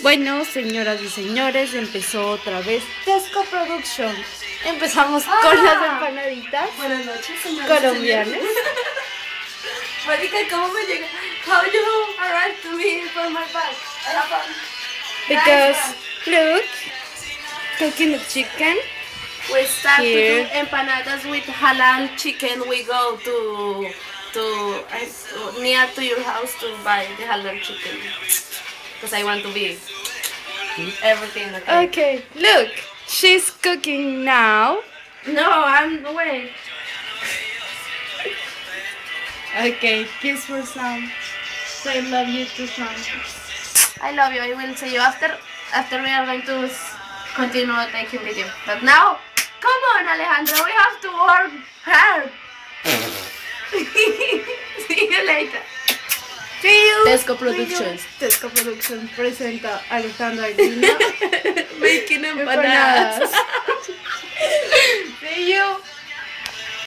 Bueno, señoras y señores, empezó otra vez Tesco Production. Empezamos con las empanaditas. Buenas noches, señores. Colombianas. Marica, ¿cómo me llega? How you arrived to me from my bag? I have a Because look, cooking the chicken. we start Here. to do empanadas with halal chicken. We go to near to your house to buy the halal chicken because I want to be everything. Okay. Okay, look, she's cooking now. No, I'm wait. Okay, kiss for Sam. Say love you to Sam. I love you. I will see you after. After we are going to continue taking video. But now, come on, Alejandro. We have to work hard. See you later. See you. Tesco Productions. Tesco Productions presenta a Alejandra Aguilera Making empanadas.